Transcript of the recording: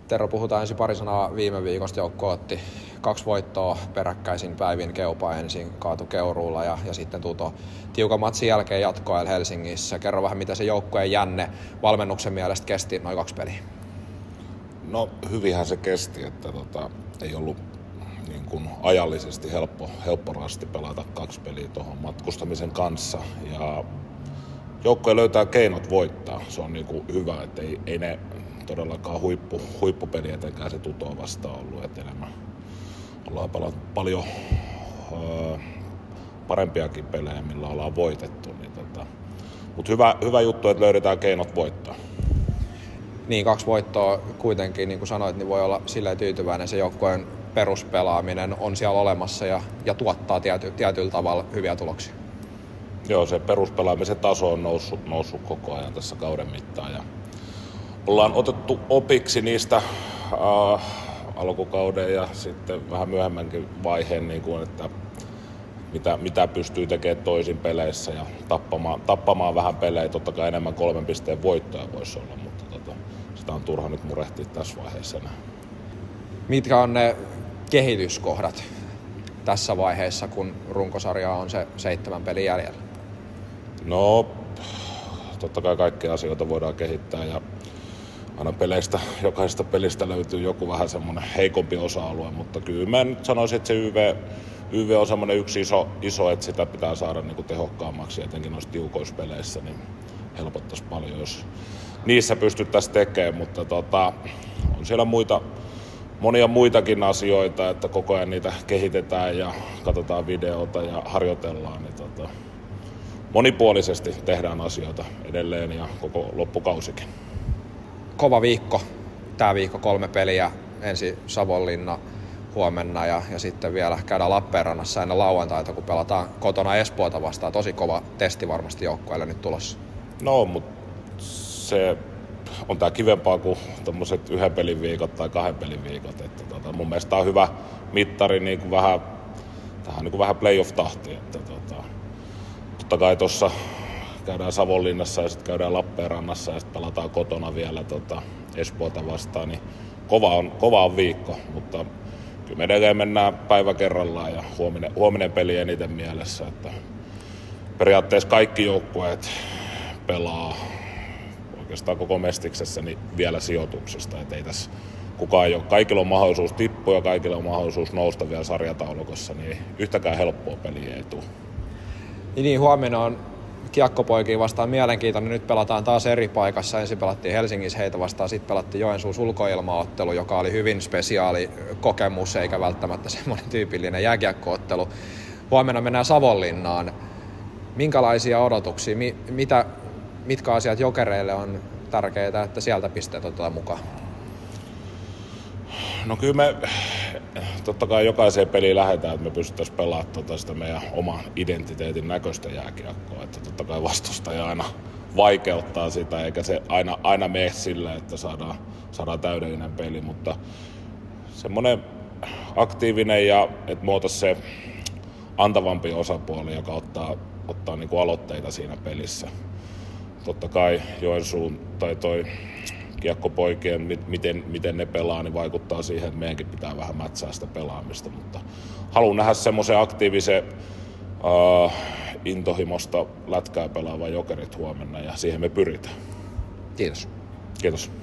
Tero, puhutaan ensin pari sanaa viime viikosta. Joukko otti 2 voittoa peräkkäisin päivin. Keupa ensin kaatu Keuruulla ja sitten tuo tiukan matsin jälkeen jatkoajalla Helsingissä. Kerro vähän, mitä se joukkueen jänne valmennuksen mielestä kesti noin 2 peliä. No hyvinhän se kesti, että ei ollut niin kuin ajallisesti helppo rasti pelata 2 peliä tuohon matkustamisen kanssa. Ja joukkue löytää keinot voittaa. Se on niin kuin hyvä, että ei ne todellakaan huippupeli etenkään se Tutoa vastaan ollut. Että enemmän ollaan paljon parempiakin pelejä, millä ollaan voitettu. Mutta hyvä juttu, että löydetään keinot voittaa. Niin, 2 voittoa kuitenkin, niin kuin sanoit, niin voi olla silleen tyytyväinen. Se joukkueen peruspelaaminen on siellä olemassa ja tuottaa tietyllä tavalla hyviä tuloksia. Joo, se peruspelaamisen taso on noussut koko ajan tässä kauden mittaan. Ja ollaan otettu opiksi niistä alkukauden ja sitten vähän myöhemmänkin vaiheen, niin kuin, että mitä pystyy tekemään toisin peleissä ja tappamaan vähän pelejä. Totta kai enemmän 3 pisteen voittoja voisi olla, mutta sitä on turha nyt murehtia tässä vaiheessa enää. Mitkä on ne kehityskohdat tässä vaiheessa, kun runkosarja on se 7 pelin jäljellä? No, totta kai kaikkia asioita voidaan kehittää ja aina jokaisesta pelistä löytyy joku vähän semmoinen heikompi osa-alue, mutta kyllä mä nyt sanoisin, että se YV on semmoinen yksi iso, että sitä pitää saada niin kuin tehokkaammaksi, etenkin noissa tiukoissa peleissä, niin helpottaisi paljon, jos niissä pystyttäisiin tekemään, mutta on siellä monia muitakin asioita, että koko ajan niitä kehitetään ja katsotaan videota ja harjoitellaan, niin monipuolisesti tehdään asioita edelleen ja koko loppukausikin. Kova viikko. Tää viikko 3 peliä. Ensin Savonlinna huomenna ja sitten vielä käydään Lappeenrannassa ennen lauantaita, kun pelataan kotona Espoota vastaan. Tosi kova testi varmasti joukkueelle nyt tulossa. No, mutta se on tää kivempaa kuin tommoset 1 pelin viikot tai 2 pelin viikot. Että mun mielestä tää on hyvä mittari niin kuin vähän playoff-tahti. Että totta kai tuossa käydään Savonlinnassa ja sitten käydään Lappeenrannassa ja sitten pelataan kotona vielä Espoota vastaan, niin kova on viikko, mutta kyllä me edelleen mennään päivä kerrallaan ja huominen peli eniten mielessä, että periaatteessa kaikki joukkueet pelaa oikeastaan koko Mestiksessä niin vielä sijoituksesta, että ei tässä kaikilla on mahdollisuus tippua ja kaikilla on mahdollisuus nousta vielä sarjataulukossa, niin yhtäkään helppoa peliä ei tule. Niin, huomenna on kiekkopoikia vastaan mielenkiintoinen. Nyt pelataan taas eri paikassa. Ensin pelattiin Helsingissä heitä vastaan, sitten pelattiin Joensuussa ulkoilmaottelu, joka oli hyvin spesiaali kokemus, eikä välttämättä semmoinen tyypillinen jääkiekkoottelu. Huomenna mennään Savonlinnaan. Minkälaisia odotuksia, mitkä asiat Jokereille on tärkeää, että sieltä pisteet otetaan mukaan? No kyllä me totta kai jokaiseen peliin lähdetään, että me pystyttäisiin pelaamaan sitä meidän oman identiteetin näköistä jääkiekkoa. Että totta kai vastustaja aina vaikeuttaa sitä, eikä se aina mene sille, että saadaan täydellinen peli. Mutta semmoinen aktiivinen ja että me oltaisiin se antavampi osapuoli, joka ottaa niin kuin aloitteita siinä pelissä. Totta kai Joensuun tai toi kiekkopoikien, miten ne pelaa, niin vaikuttaa siihen, että meidänkin pitää vähän mätsää sitä pelaamista, mutta haluan nähdä semmoisen aktiivisen intohimosta lätkää pelaavan Jokerit huomenna ja siihen me pyritään. Kiitos. Kiitos.